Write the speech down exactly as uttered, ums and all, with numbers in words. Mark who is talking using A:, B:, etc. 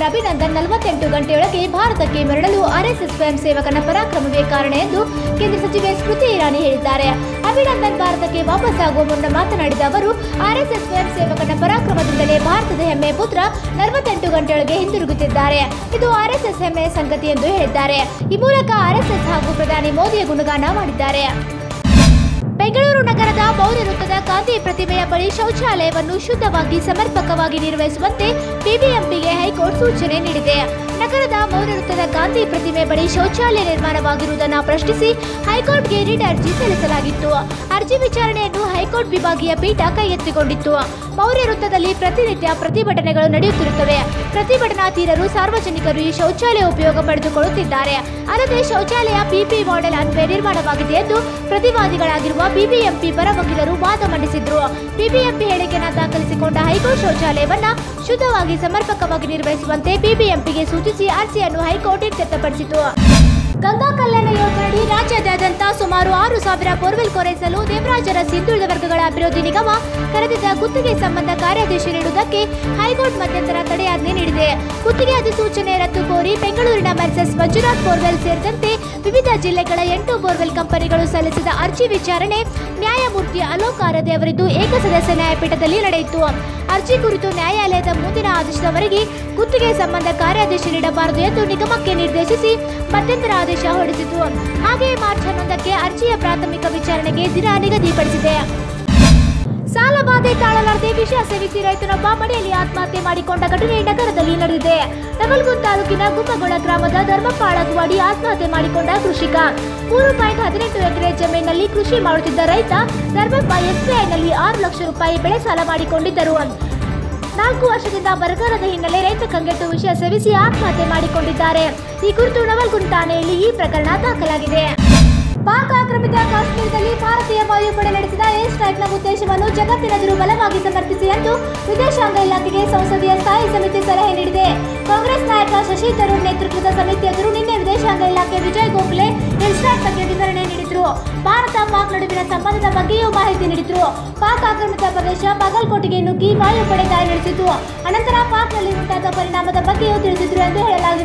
A: ಅಭಿನಂದನ್ ನಲವತ್ತೆಂಟು ಗಂಟೆಯೊಳಗೆ ಭಾರತಕ್ಕೆ ಮರಳಲು ಆರ್ಎಸ್ಎಸ್ ಸ್ವಯಂ ಸೇವಕನ ಪರಾಕ್ರಮವೇ ಕಾರಣ ಎಂದು ಕೇಂದ್ರ ಸಚಿವೆ ಸ್ಮೃತಿ ಇರಾನಿ ಹೇಳಿದ್ದಾರೆ. ಅಭಿನಂದನ್ ಭಾರತಕ್ಕೆ ವಾಪಸ್ಸಾಗುವ ಮುನ್ನ ಮಾತನಾಡಿದ ಅವರು, ಆರ್ಎಸ್ಎಸ್ ಸ್ವಯಂ ಸೇವಕನ ಪರಾಕ್ರಮದಿಂದಲೇ ಭಾರತದ ಹೆಮ್ಮೆಯ ಪುತ್ರ ನಲವತ್ತೆಂಟು ಗಂಟೆಯೊಳಗೆ ಹಿಂದಿರುಗುತ್ತಿದ್ದಾರೆ. ಇದು ಆರ್ಎಸ್ಎಸ್ ಹೆಮ್ಮೆಯ ಸಂಗತಿ ಎಂದು ಹೇಳಿದ್ದಾರೆ. ಈ ಮೂಲಕ ಆರ್ಎಸ್ಎಸ್ ಹಾಗೂ ಪ್ರಧಾನಿ ಮೋದಿಯ ಗುಣಗಾನ ಮಾಡಿದ್ದಾರೆ. ಬೆಂಗಳೂರು ನಗರದ ಮೌರ್ಯ ವೃತ್ತದ ಗಾಂಧಿ ಪ್ರತಿಮೆಯ ಬಳಿ ಶೌಚಾಲಯವನ್ನು ಶುದ್ಧವಾಗಿ ಸಮರ್ಪಕವಾಗಿ ನಿರ್ವಹಿಸುವಂತೆ ಬಿಬಿಎಂಪಿಗೆ ಹೈಕೋರ್ಟ್ ಸೂಚನೆ ನೀಡಿದೆ. ನಗರದ ಮೌರ್ಯ ವೃತ್ತದ ಗಾಂಧಿ ಪ್ರತಿಮೆ ಬಳಿ ಶೌಚಾಲಯ ನಿರ್ಮಾಣವಾಗಿರುವುದನ್ನು ಪ್ರಶ್ನಿಸಿ ಹೈಕೋರ್ಟ್ಗೆ ರಿಟ್ ಅರ್ಜಿ ಸಲ್ಲಿಸಲಾಗಿತ್ತು. ಅರ್ಜಿ ವಿಚಾರಣೆಯನ್ನು ಹೈಕೋರ್ಟ್ ವಿಭಾಗೀಯ ಪೀಠ ಕೈಗೆತ್ತಿಕೊಂಡಿತ್ತು. ಮೌರ್ಯ ವೃತ್ತದಲ್ಲಿ ಪ್ರತಿನಿತ್ಯ ಪ್ರತಿಭಟನೆಗಳು ನಡೆಯುತ್ತಿರುತ್ತವೆ. ಪ್ರತಿಭಟನಾತೀರರು ಸಾರ್ವಜನಿಕರು ಈ ಶೌಚಾಲಯ ಉಪಯೋಗ ಪಡೆದುಕೊಳ್ಳುತ್ತಿದ್ದಾರೆ. ಅಲ್ಲದೆ ಶೌಚಾಲಯ ಪಿಪಿ ಮಾಡೆಲ್ ಅನ್ವಯ ನಿರ್ಮಾಣವಾಗಿದೆ ಎಂದು ಪ್ರತಿವಾದಿಗಳಾಗಿರುವ ಬಿಬಿಎಂಪಿ ಪರ ವಕೀಲರು ವಾದ ಮಂಡಿಸಿದ್ರು. ಬಿಬಿಎಂಪಿ ಹೇಳಿಕೆಯನ್ನು ದಾಖಲಿಸಿಕೊಂಡ ಹೈಕೋರ್ಟ್ ಶೌಚಾಲಯವನ್ನ ಶುದ್ಧವಾಗಿ ಸಮರ್ಪಕವಾಗಿ ನಿರ್ವಹಿಸುವಂತೆ ಬಿಬಿಎಂಪಿಗೆ ಸೂಚಿಸಿ ಅರ್ಜಿಯನ್ನು ಹೈಕೋರ್ಟ್ ಇತ್ಯರ್ಥಪಡಿಸಿತು. ಗಂಗಾ ಕಲ್ಯಾಣ ಯೋಜನೆಯಡಿ ರಾಜ್ಯಾದ್ಯಂತ ಸುಮಾರು ಆರು ಸಾವಿರ ಬೋರ್ವೆಲ್ ಕೊರೆಸಲು ದೇವರಾಜ ಅರಸು ಹಿಂದುಳಿದ ವರ್ಗಗಳ ಅಭಿವೃದ್ಧಿ ನಿಗಮ ಕರೆದಿದ್ದ ಗುತ್ತಿಗೆ ಸಂಬಂಧ ಕಾರ್ಯಾದೇಶ ನೀಡುವುದಕ್ಕೆ ಹೈಕೋರ್ಟ್ ಮಧ್ಯಂತರ ತಡೆಯಾಜ್ಞೆ ನೀಡಿದೆ. ಗುತ್ತಿಗೆ ಅಧಿಸೂಚನೆ ರದ್ದು ಕೋರಿ ಬೆಂಗಳೂರಿನ ಮೆರ್ಸಸ್ ಮಂಜುನಾಥ್ ಬೋರ್ವೆಲ್ ಸೇರಿದಂತೆ ವಿವಿಧ ಜಿಲ್ಲೆಗಳ ಎಂಟು ಬೋರ್ವೆಲ್ ಕಂಪನಿಗಳು ಸಲ್ಲಿಸಿದ ಅರ್ಜಿ ವಿಚಾರಣೆ ನ್ಯಾಯಮೂರ್ತಿ ಅಲೋಕ್ ಆರದೆ ಅವರಿದ್ದು ಏಕಸದಸ್ಯ ನ್ಯಾಯಪೀಠದಲ್ಲಿ ನಡೆಯಿತು. ಅರ್ಜಿ ಕುರಿತು ನ್ಯಾಯಾಲಯದ ಮುಂದಿನ ಆದೇಶದವರೆಗೆ ಗುತ್ತಿಗೆ ಸಂಬಂಧ ಕಾರ್ಯಾದೇಶ ನೀಡಬಾರದು ಎಂದು ನಿಗಮಕ್ಕೆ ನಿರ್ದೇಶಿಸಿ ಮಧ್ಯಂತರ ಆದೇಶ ಹೊರಡಿಸಿತು. ಹಾಗೆಯೇ ಮಾರ್ಚ್ ಹನ್ನೊಂದಕ್ಕೆ ಅರ್ಜಿಯ ಪ್ರಾಥಮಿಕ ವಿಚಾರಣೆಗೆ ದಿನ ನಿಗದಿಪಡಿಸಿದೆ. ಸಾಲಬಾಧೆ ತಾಳಲಾರದೆ ವಿಷ ಸೇವಿಸಿ ರೈತನೊಬ್ಬ ಮನೆಯಲ್ಲಿ ಆತ್ಮಹತ್ಯೆ ಮಾಡಿಕೊಂಡ ಘಟನೆ ನಗರದಲ್ಲಿ ನಡೆದಿದೆ. ನವಲಗುಂದ ತಾಲೂಕಿನ ಗುಮ್ಮಗೊಳ ಗ್ರಾಮದ ಧರ್ಮಪ್ಪ ಅಳಗವಾಡಿ ಆತ್ಮಹತ್ಯೆ ಮಾಡಿಕೊಂಡ ಕೃಷಿಕ. ಮೂರು ಪಾಯಿಂಟ್ ಹದಿನೆಂಟು ಎಕರೆ ಜಮೀನಿನಲ್ಲಿ ಕೃಷಿ ಮಾಡುತ್ತಿದ್ದ ರೈತ ಧರ್ಮಪ್ಪ ಎಸ್ಬಿಐನಲ್ಲಿ ಆರು ಲಕ್ಷ ರೂಪಾಯಿ ಬೆಳೆ ಸಾಲ ಮಾಡಿಕೊಂಡಿದ್ದರು. ನಾಲ್ಕು ವರ್ಷದಿಂದ ಬರಗಾಲದ ಹಿನ್ನೆಲೆ ರೈತ ಕಂಗೆಟ್ಟು ವಿಷ ಸೇವಿಸಿ ಆತ್ಮಹತ್ಯೆ ಮಾಡಿಕೊಂಡಿದ್ದಾರೆ. ಈ ಕುರಿತು ನವಲಗುಂದ ಠಾಣೆಯಲ್ಲಿ ಈ ಪ್ರಕರಣ ದಾಖಲಾಗಿದೆ. ಪಾಕ್ ಆಕ್ರಮಿತ ಕಾಶ್ಮೀರದಲ್ಲಿ ಭಾರತೀಯ ವಾಯುಪಡೆ ನಡೆಸಿದ ಏರ್ ಸ್ಟ್ರೈಕ್ನ ಉದ್ದೇಶವನ್ನು ಜಗತ್ತಿನೆದುರು ಬಲವಾಗಿ ಸಮರ್ಥಿಸಿ ಎಂದು ವಿದೇಶಾಂಗ ಇಲಾಖೆಗೆ ಸಂಸದೀಯ ಸ್ಥಾಯಿ ಸಮಿತಿ ಸಲಹೆ ನೀಡಿದೆ. ಕಾಂಗ್ರೆಸ್ ನಾಯಕ ಶಶಿ ತರೂರ್ ನೇತೃತ್ವದ ಸಮಿತಿ ಎದುರು ನಿನ್ನೆ ವಿದೇಶಾಂಗ ಇಲಾಖೆ ವಿಜಯ್ ಗೋಖಲೆ ಏರ್ ಸ್ಟ್ರೈಕ್ ಬಗ್ಗೆ ವಿವರಣೆ ನೀಡಿದರು. ಭಾರತ ಪಾಕ್ ನಡುವಿನ ಸಂಬಂಧದ ಬಗ್ಗೆಯೂ ಮಾಹಿತಿ ನೀಡಿದರು. ಪಾಕ್ ಆಕ್ರಮಿತ ಪ್ರದೇಶ ಬಾಗಲಕೋಟೆಗೆ ನುಗ್ಗಿ ವಾಯುಪಡೆ ದಾಳಿ ನಡೆಸಿತು. ಅನಂತರ ಪಾಕ್ನಲ್ಲಿ ಉಂಟಾದ ಪರಿಣಾಮದ ಬಗ್ಗೆಯೂ ತಿಳಿಸಿದರು ಎಂದು ಹೇಳಲಾಗಿದೆ.